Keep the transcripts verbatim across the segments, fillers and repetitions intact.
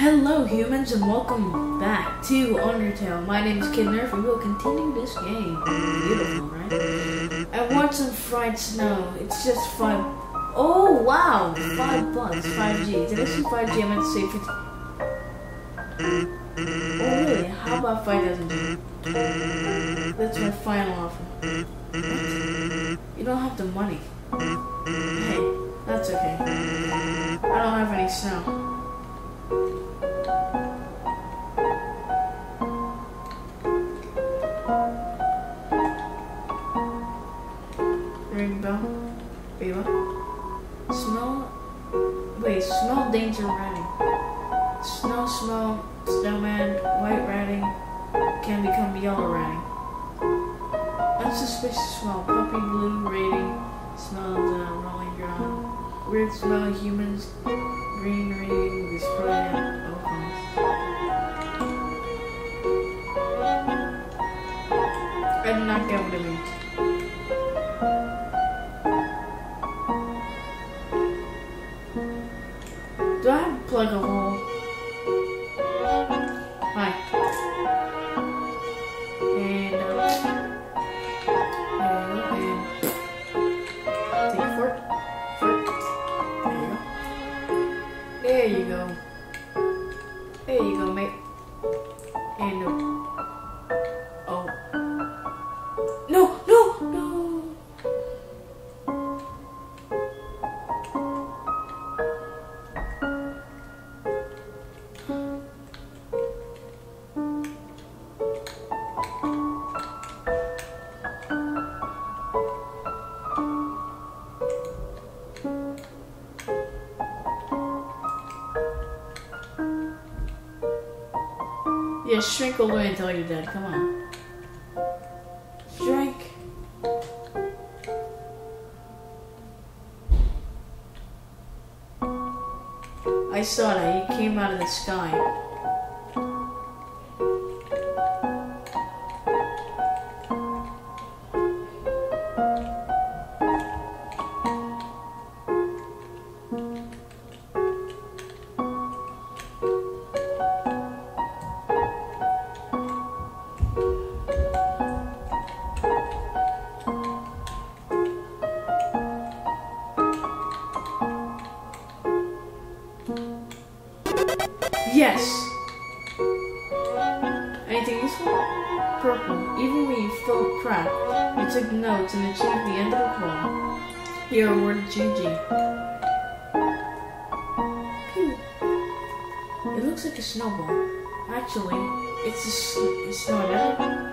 Hello humans and welcome back to Undertale. My name is Kidnerf and we'll continue this game. Beautiful, right? I want some fried snow. It's just five... Oh wow! Five bucks. five G. Did I say five G? I meant to say fifty... Oh really? How about five thousand G? That's my final offer. What? You don't have the money. Hey, that's okay. I don't have any snow. Ring bell. Wait, what? Smell. Wait, smell danger ratting. Snow smell, snowman, white ratting can become yellow ratting. Unsuspicious smell, puppy blue rating, smells uh, rolling ground. Weird smell, humans, green rating, display at opens. I did not get what it means. Do I have to plug a hole? Hi. And, um, and, and, take a fork. Fork. There you go. There you go. There you go, mate. And, no. Oh. No, no, no. Yeah, shrink all the way until you're dead. Come on. Shrink. I saw that. He came out of the sky. Yes! Anything useful? Purple. Even when you felt crap, you took notes and achieved the end of the call. You're awarded G G. Pew. It looks like a snowball. Actually, it's a, s a snowball.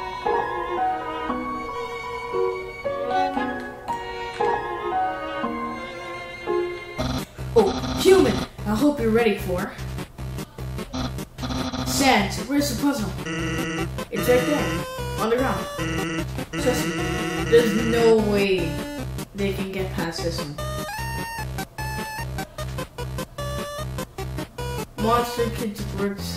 Oh, human! I hope you're ready for... Sans, where's the puzzle? It's right there, on the ground. Trust me, there's no way they can get past this one. Monster Kids works.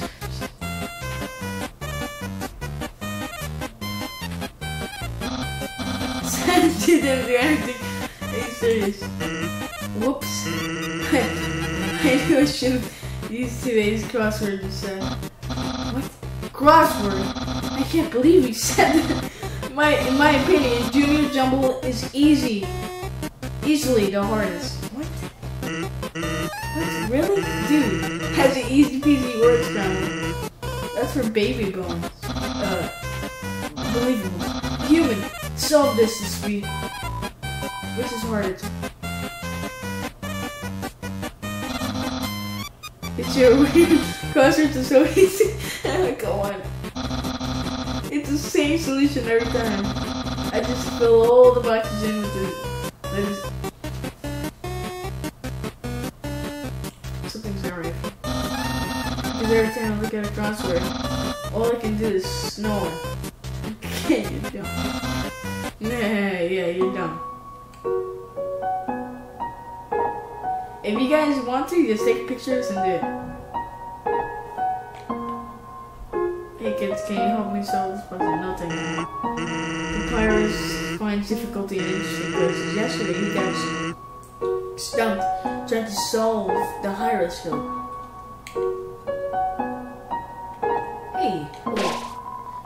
Sans didn't do anything. Are you serious? Whoops. I knew I should have used today's crossword instead. What? Crossword? I can't believe you said that. My, in my opinion, Junior Jumble is easy. Easily the hardest. What? What? Really? Dude, has an easy peasy word scramble. That's for baby bones. Uh, unbelievable. Human, solve this this week. Which is harder? It's your weird crosswords are so easy. Go on. It's the same solution every time. I just fill all the boxes in with it. There's something's not right. Because every time I look at a crossword, all I can do is snore. Okay, you're dumb. Nah, yeah, you're dumb. If you guys want to, just take pictures and do it. Hey kids, can you help me solve this puzzle? No thank you. The Pyrus finds difficulty in interesting places. Yesterday he got stumped trying to solve the hieroscope.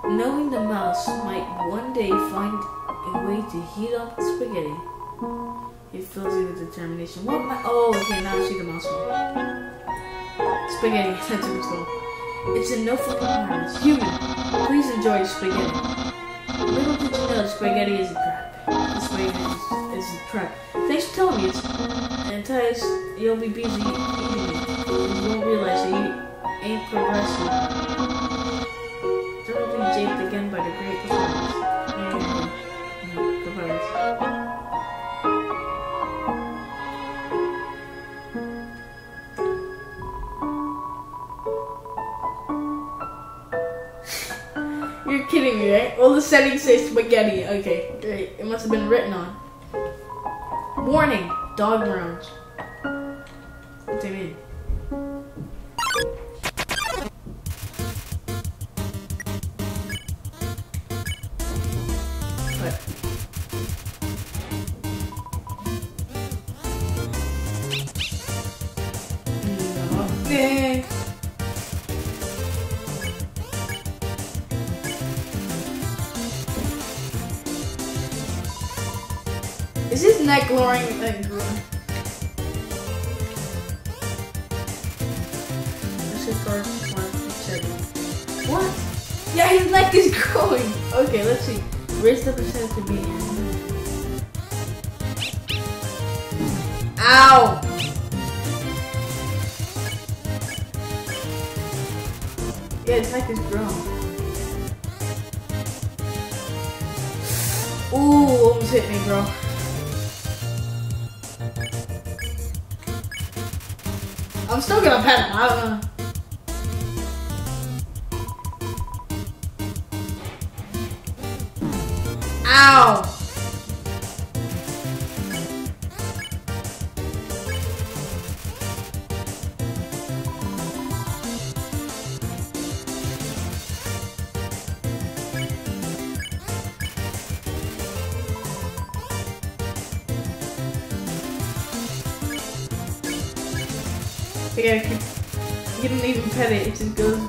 Knowing the mouse might one day find a way to heat up the spaghetti, it fills you with determination. What my? Oh, okay. Now I see the mouse one. Spaghetti. That's what it's called. It's a no fun environment. Human, please enjoy spaghetti. Little did you know spaghetti is a trap. The spaghetti is, is a trap. Thanks for telling me it's entice. You'll be busy eating it. You won't realize that you ain't progressing. Thoroughly japed again by the great performance. Yeah, yeah, performance. You're kidding me, right? All the settings say spaghetti. Okay, great. It must have been written on. Warning, dog groans. What's it mean? What? No. Eh. Is his neck glowing like green? This is part seven. What? Yeah, his neck is growing. Okay, let's see. Raise the percent to be. Ow! Yeah, his neck is growing. Ooh, almost hit me, bro. I'm still gonna pet him, I don't know. Ow! I gotta keep, you didn't even pet it, it just goes.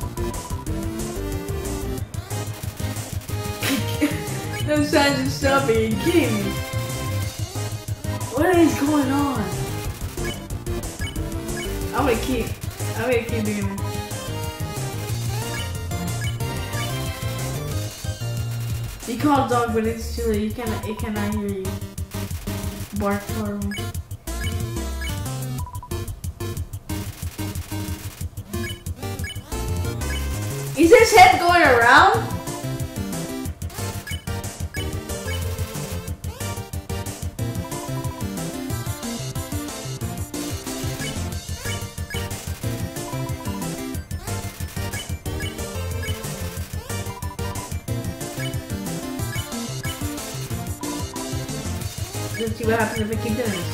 No signs of stopping, are you kidding me? What is going on? I'm gonna keep, I'm gonna keep doing it. You call a dog, but it's too late, you cannot, it cannot hear you. Bark for me. Is his head going around? Let's see what happens if I keep doing this.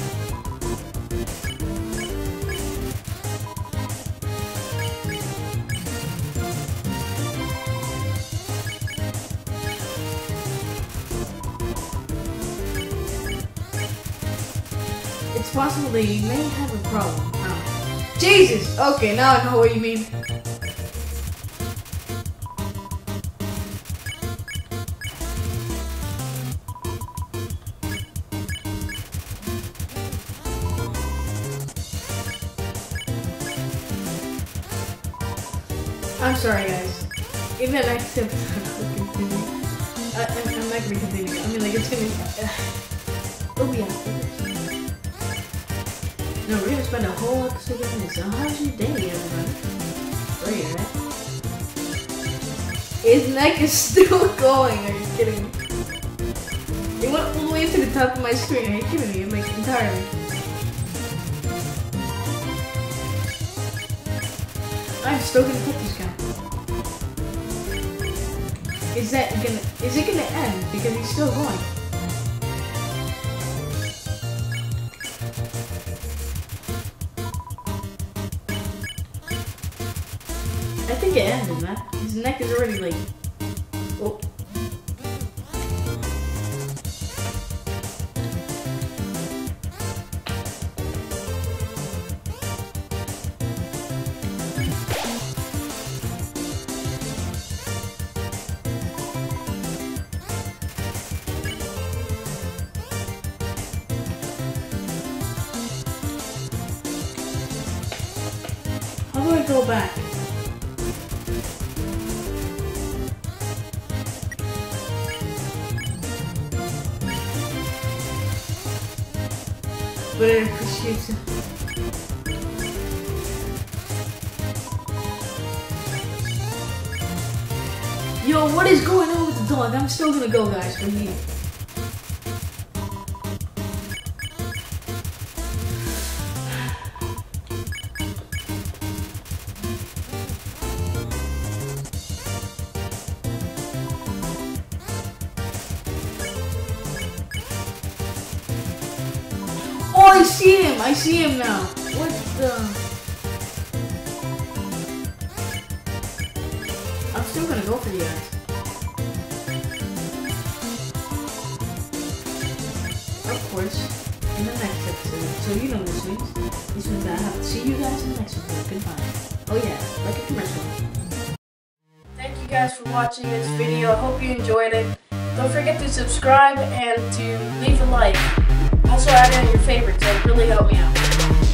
It's possible that you may have a problem. Oh. Jesus! Okay, now I know what you mean. I'm sorry, guys. Even I accept I'm continue. I, I'm, I'm not gonna continue. I mean, like, it's gonna. Uh, oh, yeah. No, we're gonna spend a whole episode doing this. So, how's your day, everybody? Great, right? His neck is still going. Are you kidding me? It went all the way to the top of my screen. Are you kidding me? I'm like, entirely. I'm still gonna put this guy. Is that gonna, is it gonna end? Because he's still going. I think it ended, man. His neck is already like, oh. do I go back? But I appreciate it. Yo, what is going on with the dog? I'm still gonna go, guys, from here. Oh, I see him! I see him now! What the... I'm still gonna go for you guys. Of course, in the next episode. So you know this means. This means that I have to see you guys in the next episode. Goodbye. Oh yeah, like a commercial. Thank you guys for watching this video. I hope you enjoyed it. Don't forget to subscribe and to leave a like. Also add in your favorites. That would really help me out.